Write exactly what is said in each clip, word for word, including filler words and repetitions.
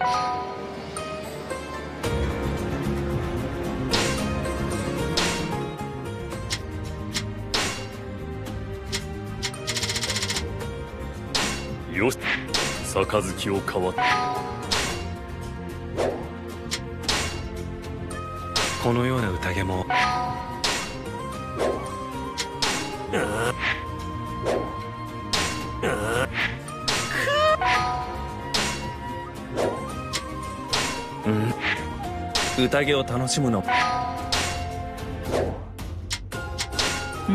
よし、杯を交わった。 このような宴も。うん、宴を楽しむの。うん。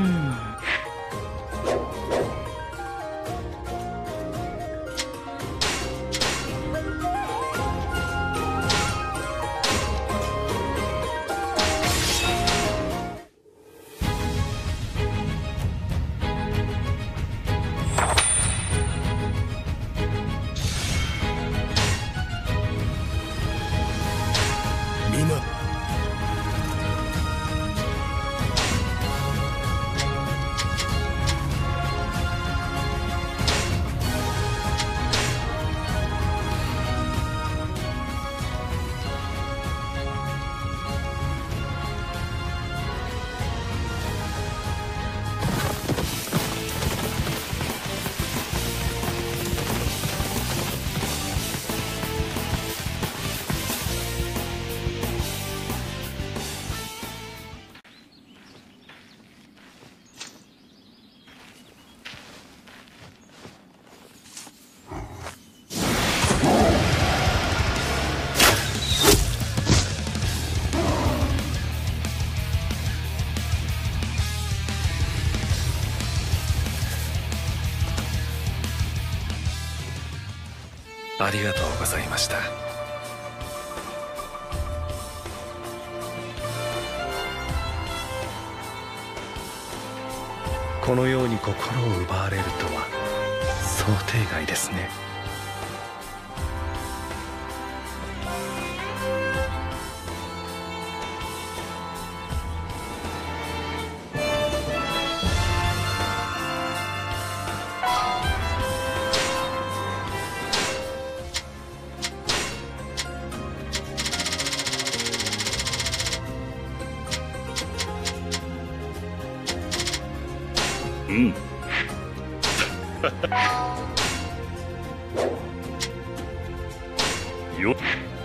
ありがとうございました。このように心を奪われるとは想定外ですね。 うん。よっ、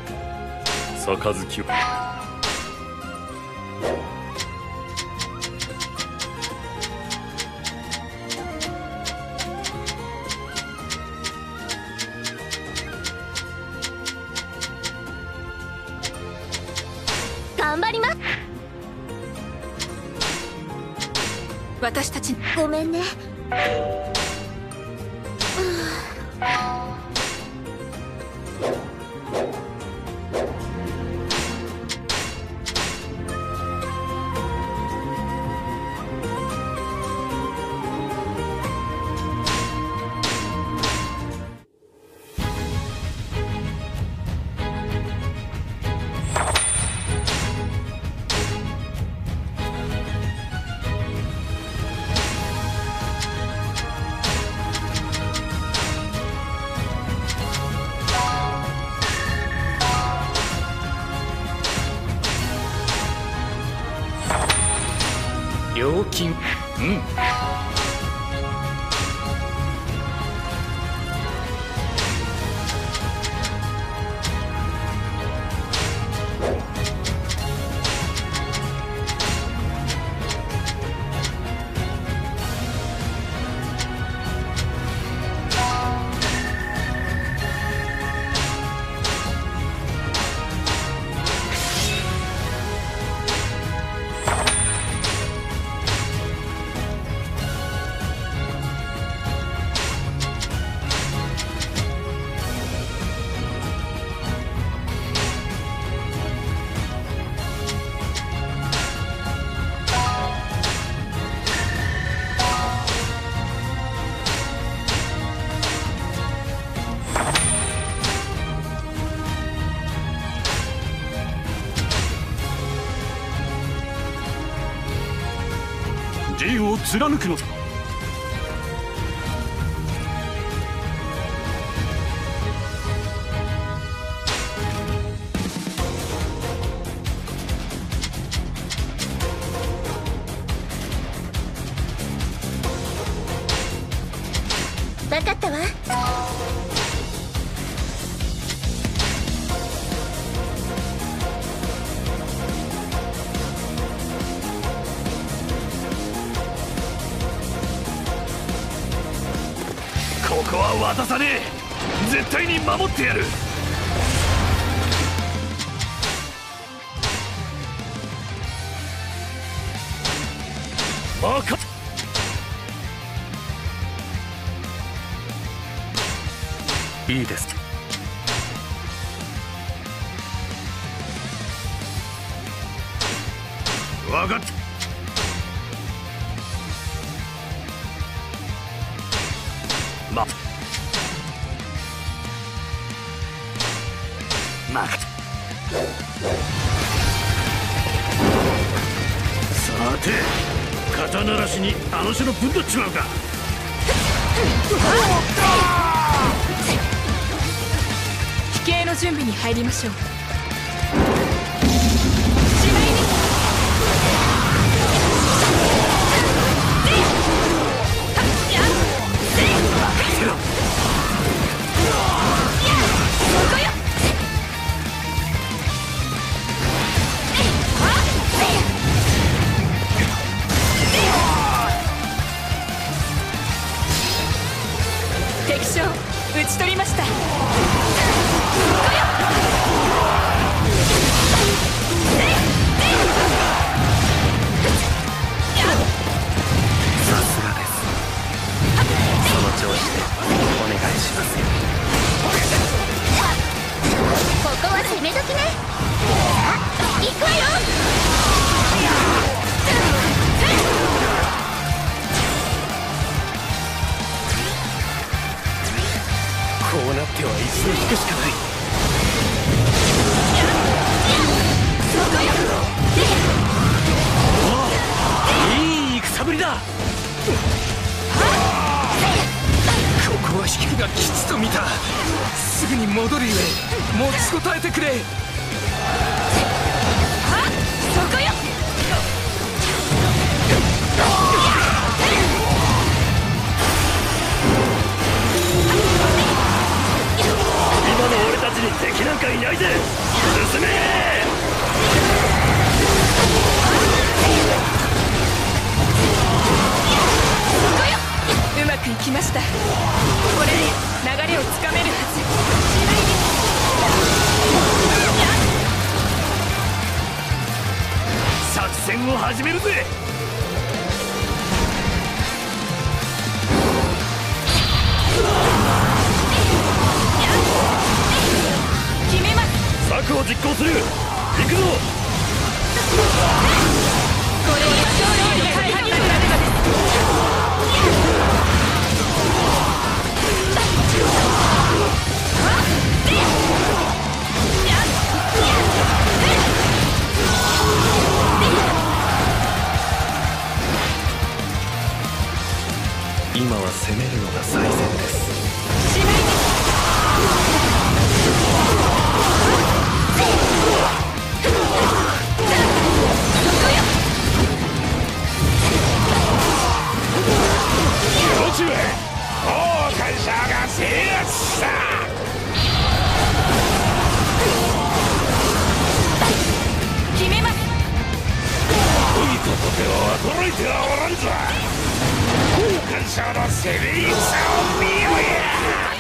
杯を。 頑張ります。 私たちごめんね。 料金。うん。 義を貫くのだ。 ここは渡さねえ。絶対に守ってやる。任せ。 いいです。 分かった。ままさて肩慣らしにあの城ぶんどっちまうか。 飛型の準備に入りましょう。敵将討ち取りました。 さすがです。その調子でお願いしますよ。 ここは攻め時ね。行くわよ。 こうなっては一度引くしかない。おお、いい戦ぶりだ。ここは引くが吉と見た。すぐに戻るゆえ持ちこたえてくれ。 そこよ。 今の俺たちに敵なんかいないぜ。進め。 うまくいきました。これで流れをつかめるはず。 作戦を始めるぜ。 決めます。 策を実行する。行くぞ。 これが勝利の鍵になるのです。 今は攻めるのが最善です。 宇宙へ王冠者が制圧した。 決めます。 海ととては驚いてはおらんぞ。王冠者の攻め戦を見よや。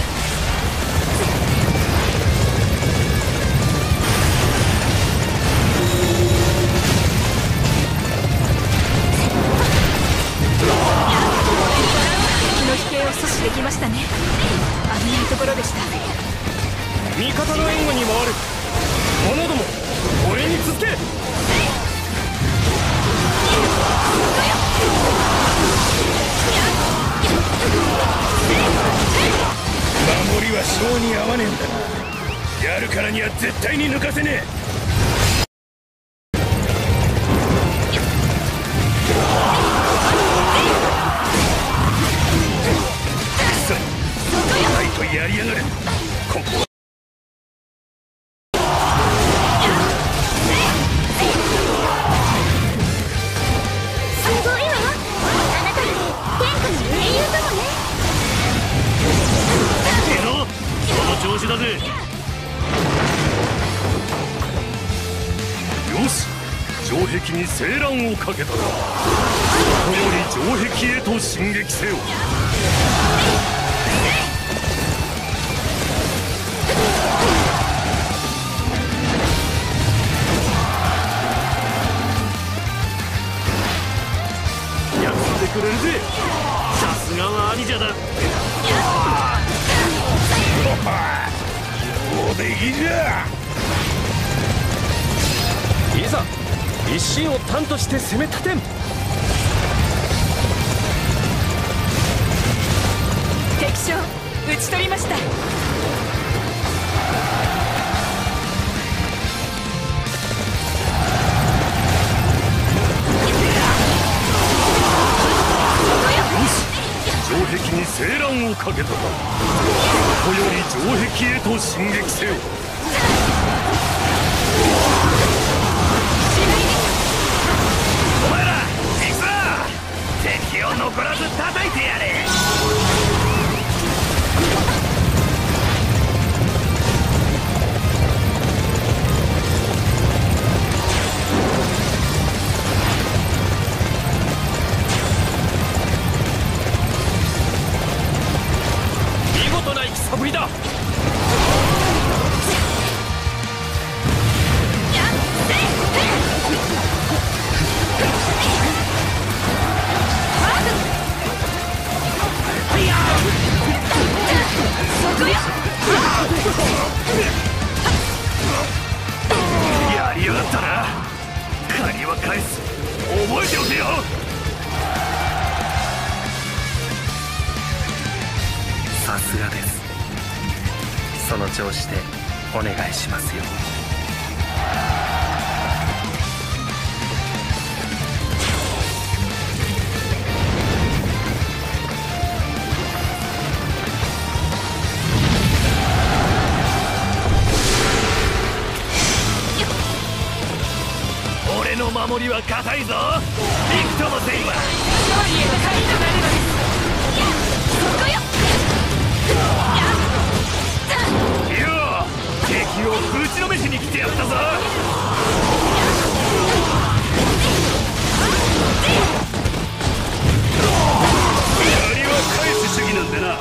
敵の飛型を阻止できましたね。危ないところでした。 味方の援護に回る。者ども俺に続け。守りは性に合わねえんだな。やるからには絶対に抜かせねえ。やりやがる。ここはすごいわ。あなたって天下の英雄かもね。 だぜ。よし、城壁に静乱をかけたら、ここより城壁へと進撃せよ。やってくれるぜ。さすがは兄者だ。上出来じゃ。 いざ一心を端として攻め立てん。 敵将討ち取りました。 城壁に静乱をかけたか。ここより城壁へと進撃せよ。お前ら行くぞ。敵を残らず叩いてやれ。 サブリだ。 やりやがったな。借りは返す。覚えておけよ。 さすがです。その調子でお願いしますよ。 俺の守りは固いぞ。びくともせんわ。 勝利への鍵となるのです。そこよ。 敵をぶちのめしに来てやったぞ。借りは返す主義なんでな。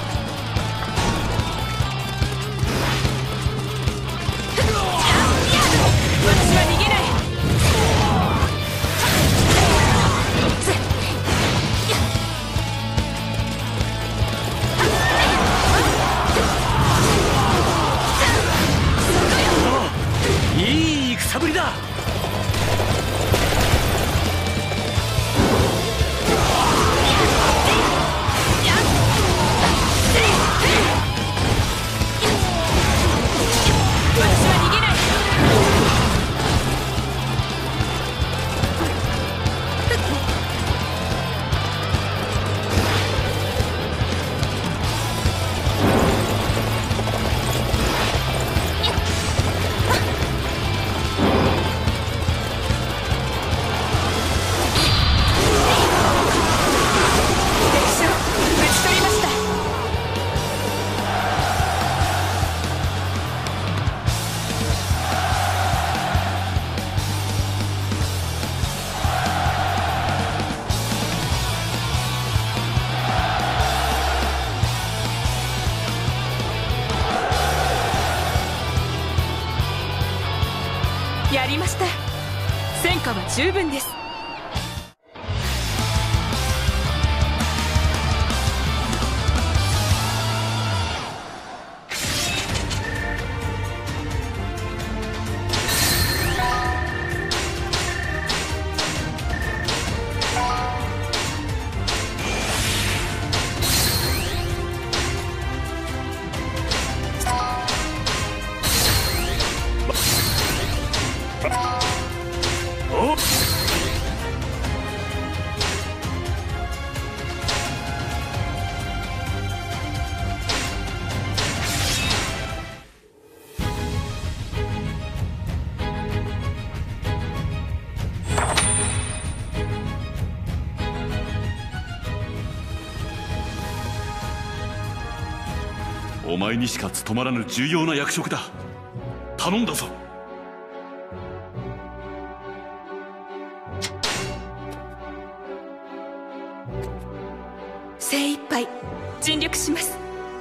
私は逃げない。 いい戦ぶりだ。 私は逃げない。やりました。戦果は十分です。 お前にしか務まらぬ重要な役職だ。頼んだぞ。 精一杯尽力します。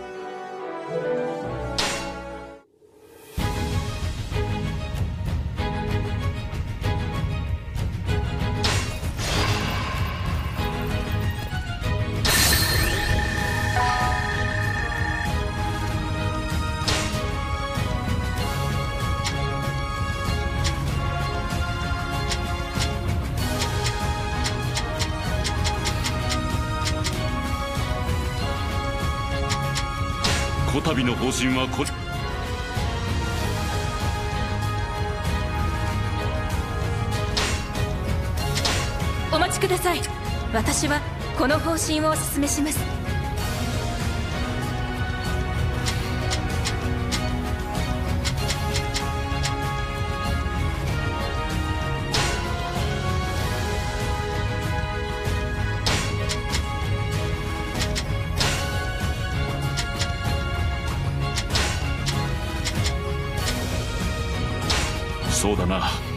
こたびの方針はこお待ちください。私はこの方針をお勧めします。 そうだな。